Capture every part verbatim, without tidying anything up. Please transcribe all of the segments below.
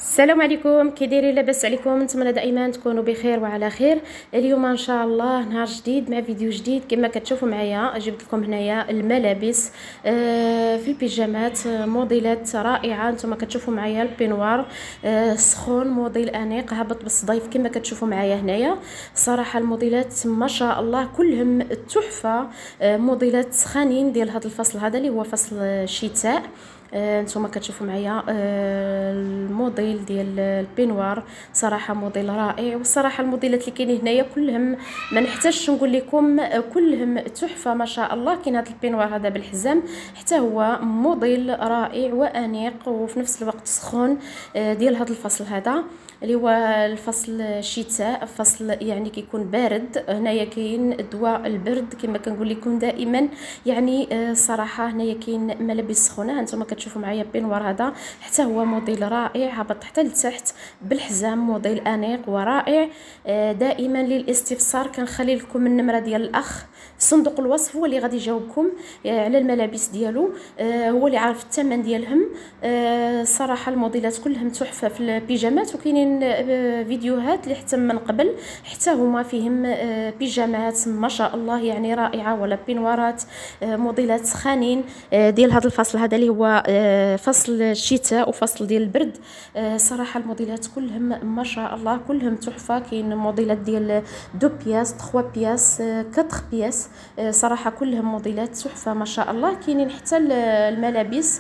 السلام عليكم، كي دايرين؟ لاباس عليكم؟ نتمنى دائما تكونوا بخير وعلى خير. اليوم ان شاء الله نهار جديد مع فيديو جديد. كما كتشوفوا معايا جبت لكم هنايا الملابس آه في البيجامات، آه موديلات رائعه. نتوما كتشوفوا معايا البينوار آه سخون، موديل انيق هبط بالصدايف كما كتشوفوا معايا هنايا. صراحه الموديلات ما شاء الله كلهم تحفه، آه موديلات سخانين ديال هذا الفصل هذا اللي هو فصل الشتاء. آه نتوما كتشوفوا معايا آه الموديل ديال البينوار، صراحه موديل رائع. والصراحه الموديلات اللي كاينين هنايا كلهم ما نحتاجش نقول لكم آه كلهم تحفه ما شاء الله. كاين هذا البينوار هذا بالحزام حتى هو موديل رائع وانيق وفي نفس الوقت سخون آه ديال هذا الفصل هذا اللي هو الفصل الشتاء، فصل يعني كيكون بارد. هنايا كاين دواء البرد كما كنقول لكم دائما. يعني الصراحه هنايا كاين ملابس سخونه. هانتوما كتشوفوا معايا بينوار هذا حتى هو موديل رائع هبط حتى لتحت بالحزام، موديل انيق ورائع. دائما للاستفسار كنخلي لكم النمره ديال الاخ في صندوق الوصف، هو اللي غادي يجاوبكم على الملابس ديالو، هو اللي عارف الثمن ديالهم. صراحه الموديلات كلهم تحفه في البيجامات، وكاينين فيديوهات اللي حتى من قبل حتى هما فيهم بيجامات ما شاء الله يعني رائعه، ولا بينوارات موديلات سخانين ديال هذا الفصل هذا اللي هو فصل الشتاء وفصل ديال البرد. صراحه الموديلات كلهم ما شاء الله كلهم تحفه. كاين موديلات ديال دو بياس، ثلاثة بياس، أربعة بياس، صراحه كلهم موديلات تحفه ما شاء الله. كاينين حتى الملابس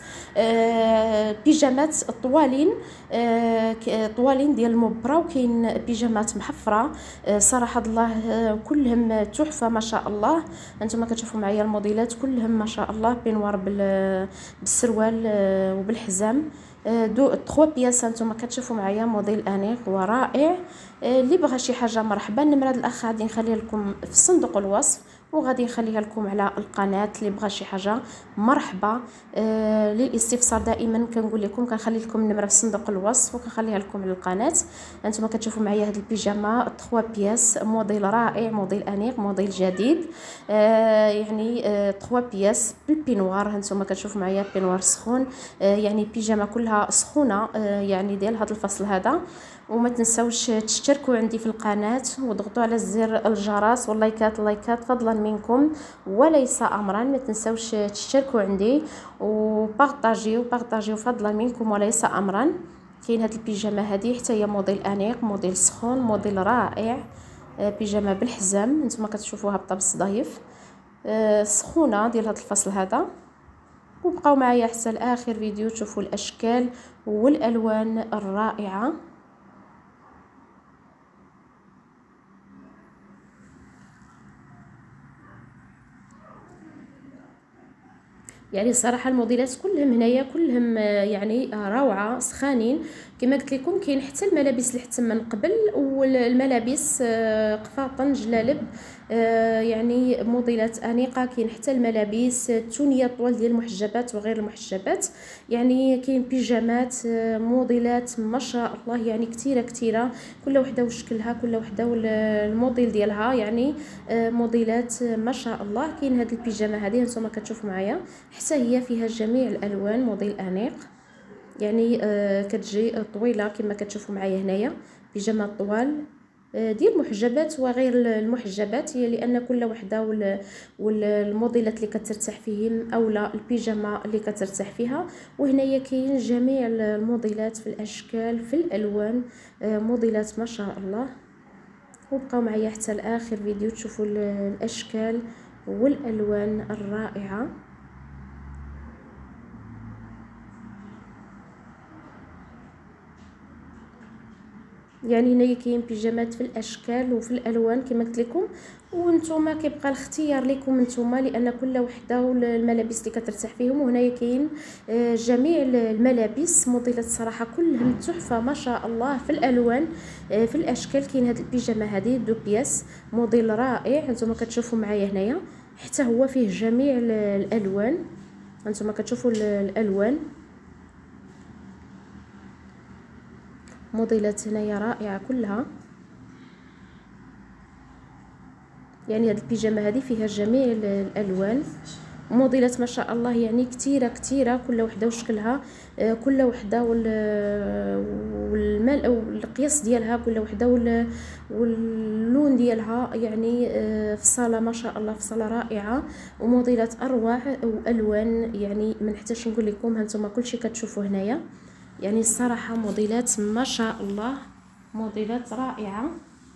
بيجامات طوالين طوالين ديال المبرة، وكاين بيجامات محفره. صراحه الله كلهم تحفه ما شاء الله. انتم كتشوفوا معايا الموديلات كلهم ما شاء الله، بينوار بالسروال وبالحزام، دو ثلاثة بياس. انتم كتشوفوا معايا موديل انيق ورائع. اللي بغى شي حاجه مرحبا. النمره ديال الاخ غادي نخليها لكم في صندوق الوصف، وغادي نخليها لكم على القناه. اللي بغى شي حاجه مرحبا. آه للاستفسار دائما كنقول لكم كنخلي لكم النمره في صندوق الوصف وكنخليها لكم على القناه. انتم كتشوفوا معايا هذه البيجامه ثلاثة بياس، موديل رائع، موديل انيق، موديل جديد. آه يعني آه ثلاثة بياس بالبينوار. انتم كتشوفوا معايا بينوار سخون، آه يعني بيجامه كلها سخونه آه يعني ديال هذا الفصل هذا. وما تنسوش تشتركوا عندي في القناه وضغطوا على زر الجرس واللايكات، اللايكات فضلا منكم وليس امرا. ما تنسوش تشتركوا عندي وبارطاجيو بارطاجيو فضلا منكم وليس امرا. كاين هذه البيجامه هذه حتى هي موديل انيق، موديل سخون، موديل رائع. بيجامه بالحزام نتوما كتشوفوها هابطه بالصدايف، سخونه ديال هذا الفصل هذا. وبقاو معايا حتى لاخر فيديو تشوفوا الاشكال والالوان الرائعه. يعني الصراحه الموديلات كلهم هنايا كلهم يعني روعه سخانين. كما قلت لكم كاين حتى الملابس اللي حتى من قبل، والملابس قفاطن جلالب يعني موديلات انيقه. كاين حتى الملابس التونيه طوال ديال المحجبات وغير المحجبات. يعني كاين بيجامات موديلات ما شاء الله يعني كثيره كثيره، كل وحده وشكلها، كل وحده والموديل ديالها. يعني موديلات ما شاء الله. كاين هذه البيجامه هذه انتم كتشوفوا معايا حتى هي فيها جميع الالوان، موديل انيق. يعني آه كتجي طويله كما كتشوفوا معايا هنايا، بيجامه طوال آه ديال المحجبات وغير المحجبات، هي لان كل وحده والموديلات اللي كترتاح فيهم اولا البيجامه اللي كترتاح فيها. وهنايا كاين جميع الموديلات في الاشكال في الالوان، آه موديلات ما شاء الله. وبقاو معايا حتى لاخر فيديو تشوفوا الاشكال والالوان الرائعه. يعني هنايا كاين بيجامات في الاشكال وفي الالوان كما قلت لكم. وانتم كيبقى الاختيار لكم انتم، لان كل وحده والملابس اللي كترتاح فيهم. وهنايا كاين جميع الملابس موديلات صراحه كلهم تحفه ما شاء الله في الالوان في الاشكال. كاين هذه البيجامه هذه دو بياس، موديل رائع. انتم كتشوفوا معايا هنايا حتى هو فيه جميع الالوان. انتم كتشوفوا الالوان، موديلات هنايا رائعه كلها. يعني هذه البيجامه هذه فيها جميع الالوان، موديلات ما شاء الله يعني كثيره كثيره، كل وحده وشكلها، كل وحده المال او القياس ديالها كل وحده واللون ديالها، يعني فصاله ما شاء الله، فصاله رائعه وموديلات اروع والوان، يعني ما نحتاجش نقول لكم، هانتوما كلشي كتشوفوا هنايا. يعني الصراحه موديلات ما شاء الله، موديلات رائعه.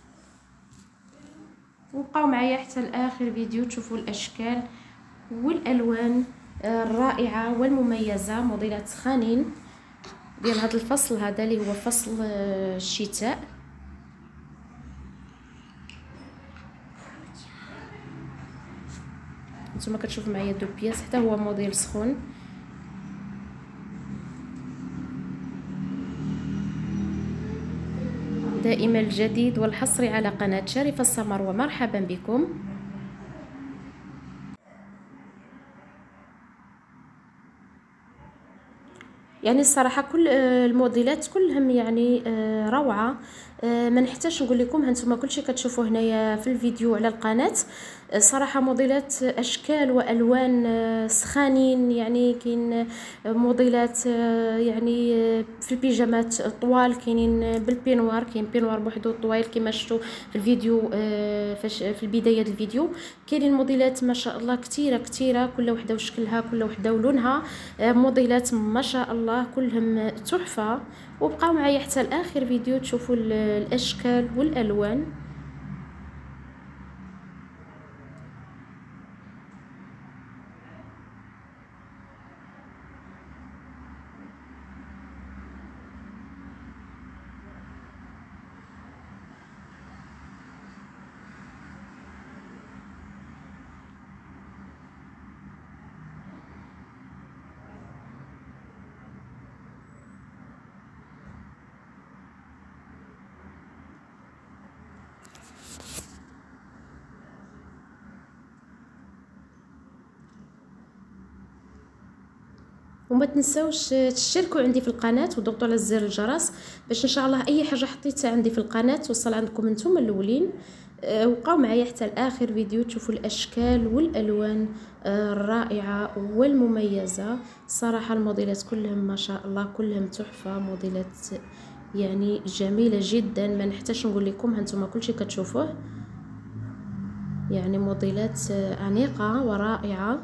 وبقاو معايا حتى لاخر فيديو تشوفوا الاشكال والالوان الرائعه والمميزه. موديلات سخانين ديال هذا الفصل هذا اللي هو فصل الشتاء. نتوما كتشوفوا معايا دو بياس، حتى هو موديل سخون. دائما الجديد والحصري على قناه شريفه السمر، ومرحبا بكم. يعني الصراحه كل الموديلات كلهم يعني روعه، ما نحتاجش نقول لكم، هانتوما كلشي كتشوفوا هنايا في الفيديو على القناه. صراحه موديلات اشكال والوان سخانين، يعني كاين موديلات يعني في البيجامات طوال، كاينين بالبينوار، كاين بينوار بوحدو طويل كما شفتوا في الفيديو فاش في البدايه ديال الفيديو. كاينين موديلات ما شاء الله كثيره كثيره، كل وحده وشكلها، كل وحده ولونها، موديلات ما شاء الله كلهم تحفه. وبقاو معايا حتى لاخر فيديو تشوفوا الاشكال والالوان. وما تنساوش تشتركوا عندي في القناه وتضغطوا على زر الجرس باش ان شاء الله اي حاجه حطيتها عندي في القناه توصل عندكم نتوما الاولين. وبقاو معايا حتى لاخر فيديو تشوفوا الاشكال والالوان الرائعه والمميزه. صراحه الموديلات كلهم ما شاء الله كلهم تحفه، موديلات يعني جميله جدا، ما نحتاجش نقول لكم، هانتوما كلشي كتشوفوه. يعني موديلات انيقه ورائعه.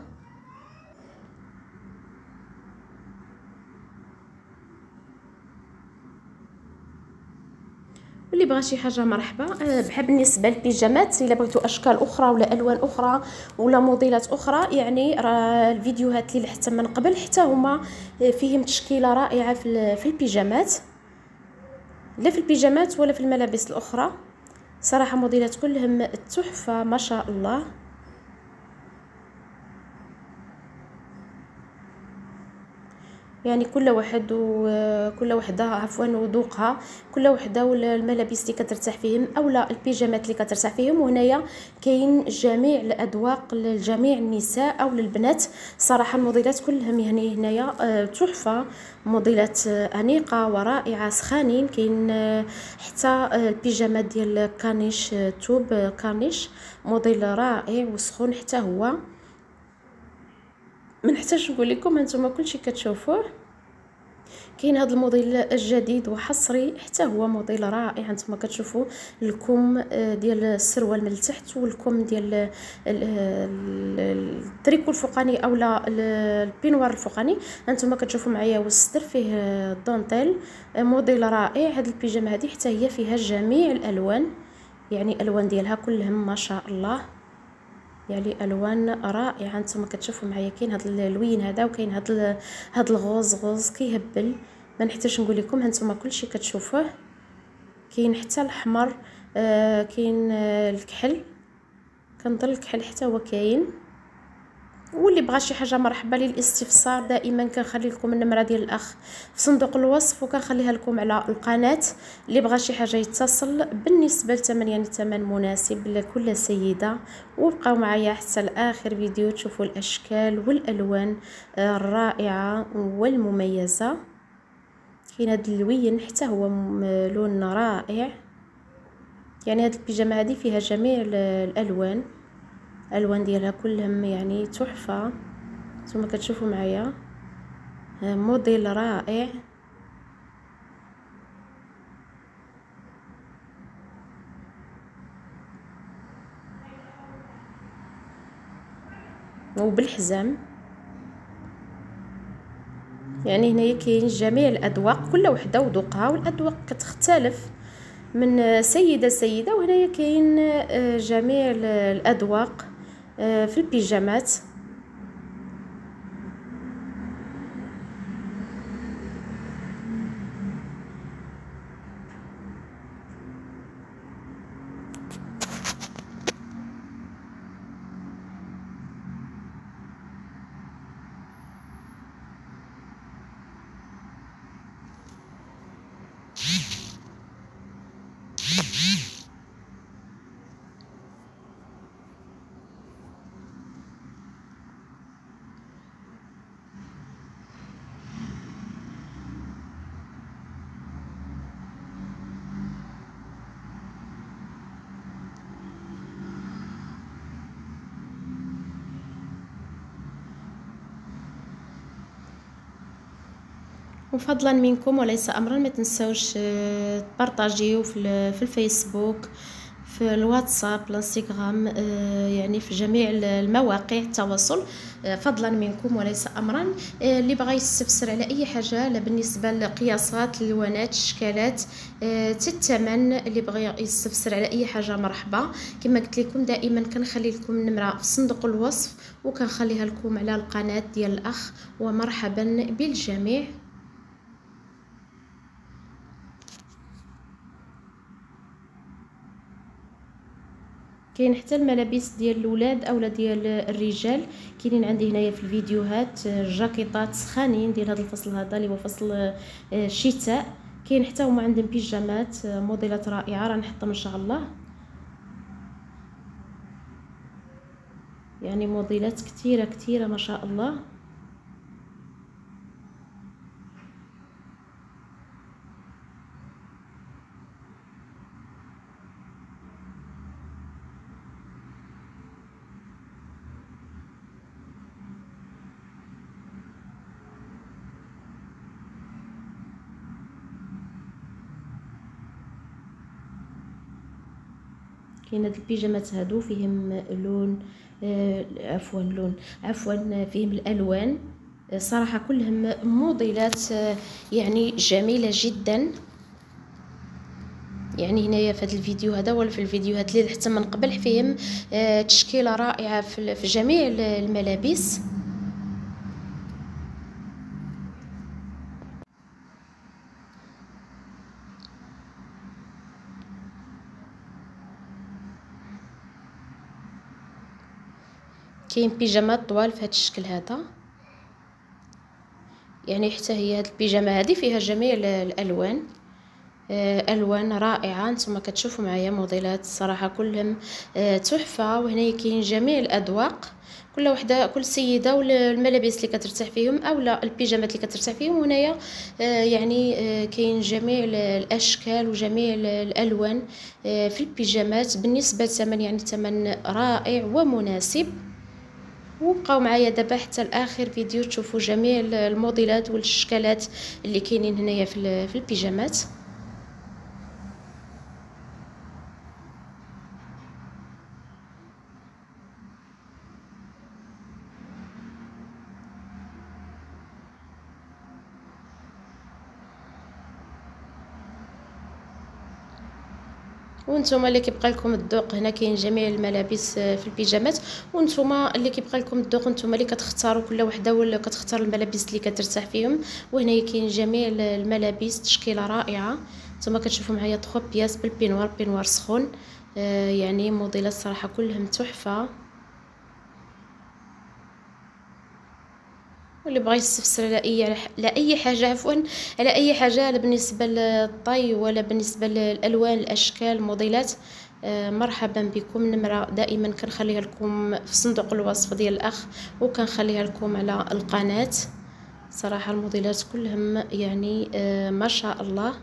واللي بغى شي حاجه مرحبا. بحال بالنسبه للبيجامات، الا بغيتوا اشكال اخرى ولا الوان اخرى ولا موديلات اخرى، يعني راه الفيديوهات اللي حتى من قبل حتى هما فيهم تشكيله رائعه في في البيجامات، لا في البيجامات ولا في الملابس الاخرى. صراحه موديلات كلهم تحفه ما شاء الله. يعني كل واحد وكل وحده عفوا وذوقها، كل وحده والملابس اللي كترتاح فيهم اولا البيجامات اللي كترتاح فيهم. وهنايا كاين جميع الاذواق لجميع النساء او للبنات. صراحه الموديلات كلهم يعني هنايا تحفه، موديلات انيقه ورائعه سخانين. كاين حتى البيجامات ديال كانيش، توب كانيش، موديل رائع وسخون حتى هو، ما نحتاجش نقول لكم، هانتوما كلشي كتشوفوه. كاين هذا الموديل الجديد وحصري حتى هو موديل رائع. هانتوما كتشوفوا الكم ديال السروال من التحت والكم ديال التريكو الفوقاني اولا البينوار الفوقاني. هانتوما كتشوفوا معايا والصدر فيه دونتيل، موديل رائع. هذه البيجامه هذه حتى هي فيها جميع الالوان، يعني الالوان ديالها كلهم ما شاء الله، يعني الوان رائعه. نتوما كتشوفوا معايا كاين هذا اللوين هذا، وكاين هذا هذا الغوز غوز كيهبل، ما نحتاجش نقول لكم، هانتوما كلشي كتشوفوه. كاين حتى الاحمر، آه كاين آه الكحل، كنظن الكحل حتى هو كاين. واللي بغى شي حاجه مرحبا للاستفسار دائما كنخلي لكم النمره ديال الاخ في صندوق الوصف، وكنخليها لكم على القناه. اللي بغى شي حاجه يتصل. بالنسبه للثمن يعني الثمن مناسب لكل سيده. وبقاو معايا حتى لاخر فيديو تشوفوا الاشكال والالوان الرائعه والمميزه. كاين هذا اللوين حتى هو لون رائع، يعني هذه البيجامه هذه فيها جميع الالوان، الالوان ديالها كلهم يعني تحفه. ثم كتشوفوا معايا موديل رائع. وبالحزام. يعني هنايا كاين جميع الاذواق، كل وحده وذوقها، والاذواق كتختلف من سيده سيده. وهنايا كاين جميع الاذواق في البيجامات. وفضلا منكم وليس امرا ما تنساوش تبارطاجيو في في الفيسبوك، في الواتساب، الانستغرام، يعني في جميع المواقع التواصل، فضلا منكم وليس امرا. اللي بغى يستفسر على اي حاجه، لا بالنسبه للقياسات، الالوانات، الشكالات، الثمن، اللي بغى يستفسر على اي حاجه مرحبا. كما قلت لكم دائما كنخلي لكم النمره في صندوق الوصف، وكنخليها لكم على القناه ديال الاخ. ومرحبا بالجميع. كاين حتى الملابس ديال الاولاد اولا ديال الرجال، كاينين عندي هنايا في الفيديوهات جاكيطات سخانين ديال هذا الفصل هذا اللي هو فصل الشتاء. كاين حتى هما عندهم بيجامات موديلات رائعه، راه نحطهم ان شاء الله. يعني موديلات كثيره كثيره ما شاء الله. كاين هاد البيجامات هادو فيهم لون آه عفوا لون عفوا فيهم الالوان صراحه كلهم موديلات آه يعني جميله جدا. يعني هنايا في هذا الفيديو هذا ولا في الفيديوهات اللي حتى من قبل فيهم آه تشكيله رائعه في, في جميع الملابس. كاين بيجامات طوال في هذا الشكل هذا، يعني حتى هي هذه البيجامه هذه فيها جميع الالوان، الوان رائعه. نتوما كتشوفوا معايا موديلات الصراحه كلهم تحفه. وهنا كاين جميع الاذواق، كل وحده كل سيده والملابس اللي كترتاح فيهم اولا البيجامات اللي كترتاح فيهم. وهنايا يعني كاين جميع الاشكال وجميع الالوان في البيجامات. بالنسبه للثمن يعني ثمن رائع ومناسب. وبقاو معايا دابا حتى لاخر فيديو تشوفوا جميع الموديلات والاشكالات اللي كاينين هنايا في في البيجامات. وانتم اللي كيبقى لكم الذوق، هنا كاين جميع الملابس في البيجامات. وانتم اللي كيبقى لكم الذوق انتم اللي كتختاروا كل وحده ولا كتختار الملابس اللي كترتاح فيهم. وهنايا كاين جميع الملابس تشكيله رائعه. انتم كتشوفوا معايا ثلاث بياس بالبينوار، بينوار سخون، آه يعني موديلات صراحه كلهم تحفه. واللي بغى يستفسر على اي على اي حاجه عفوا على اي حاجه بالنسبه للطي ولا بالنسبه للالوان الاشكال الموديلات، آه مرحبا بكم. النمره دائما كنخليها لكم في صندوق الوصف ديال الاخ، وكنخليها لكم على القناه. صراحه الموديلات كلهم يعني آه ما شاء الله.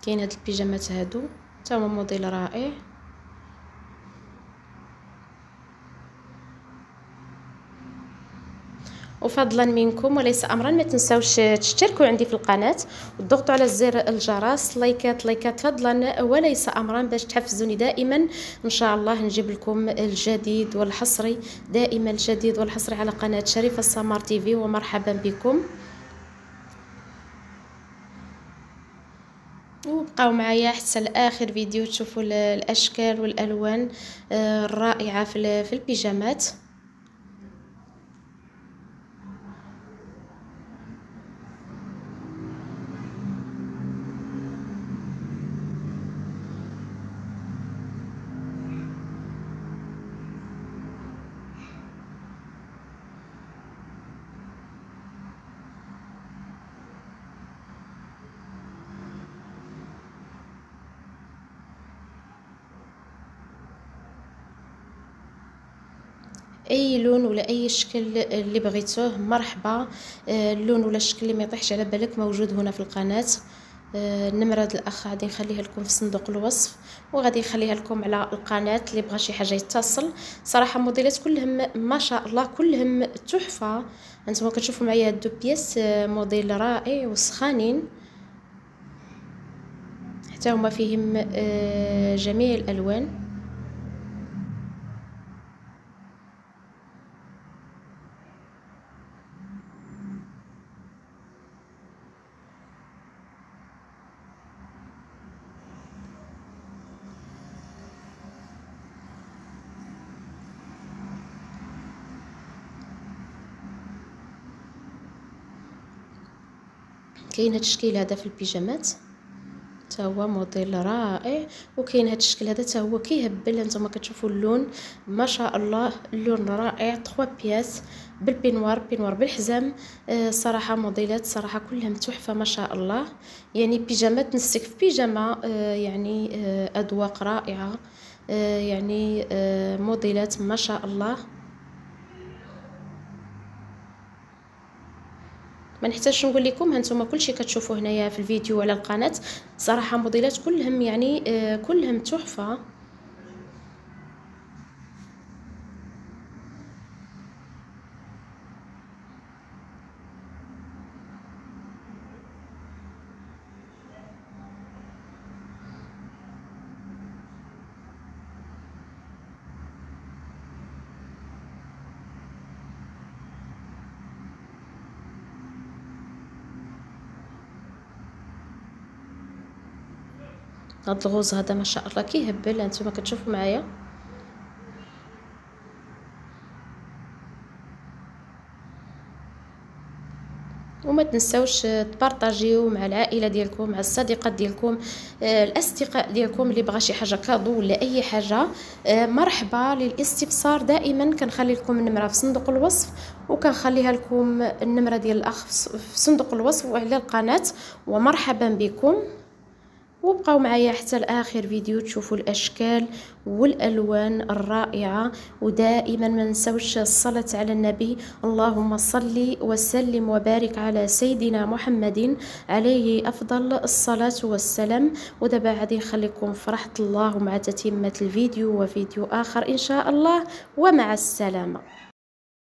كاين هاد البيجامات هادو حتى هما موديل رائع. وفضلا منكم وليس امرا ما تنساوش تشتركوا عندي في القناه وتضغطوا على زر الجرس، لايكات لايكات فضلا وليس امرا باش تحفزوني دائما ان شاء الله نجيب لكم الجديد والحصري، دائما الجديد والحصري على قناه شريفه السمار تيفي. ومرحبا بكم، وبقاو معايا حتى لاخر فيديو تشوفوا الاشكال والالوان الرائعه في البيجامات. اي لون ولا اي شكل اللي بغيتوه مرحبا. اللون ولا الشكل اللي ما يطيحش على بالك موجود هنا في القناه. النمره د الاخ غادي نخليها لكم في صندوق الوصف، وغادي نخليها لكم على القناه اللي بغى شي حاجه يتصل. صراحه موديلات كلهم ما شاء الله كلهم تحفه. انتم كتشوفوا معايا هادو بياس موديل رائع وسخانين، حتى هما فيهم جميع الالوان. كاين هاد الشكل هذا في البيجامات حتى هو موديل رائع، وكاين هاد الشكل هذا حتى هو كيهبل. انتما كتشوفوا اللون ما شاء الله، اللون رائع. ثلاثة بياس بالبينوار، بينوار بالحزام. آه صراحه موديلات صراحه كلهم تحفه ما شاء الله. يعني بيجامات نسك في بيجامه. آه يعني آه اذواق رائعه. آه يعني آه موديلات ما شاء الله. ما نحتاجش نقول لكم، هانتوما كلشي كتشوفوا هنايا في الفيديو على القناه. صراحه موديلات كلهم يعني آه كلهم تحفه. هاد الغوز هذا ما شاء الله كيهبل، هانتوما كتشوفوا معايا. وما تنساوش تبارطاجيو مع العائله ديالكم، مع الصديقات ديالكم، الاصدقاء ديالكم اللي بغى شي حاجه كادو ولا اي حاجه. مرحبا. للاستفسار دائما كنخلي لكم النمره في صندوق الوصف، وكنخليها لكم النمره ديال الاخ في صندوق الوصف وعلى القناه. ومرحبا بكم، وبقاو معايا حتى لاخر فيديو تشوفوا الاشكال والالوان الرائعه. ودائما ما نساوش الصلاه على النبي، اللهم صل وسلم وبارك على سيدنا محمد عليه افضل الصلاه والسلام. ودابا غادي نخليكم في راحه الله ومع تتمه الفيديو وفيديو اخر ان شاء الله، ومع السلامه.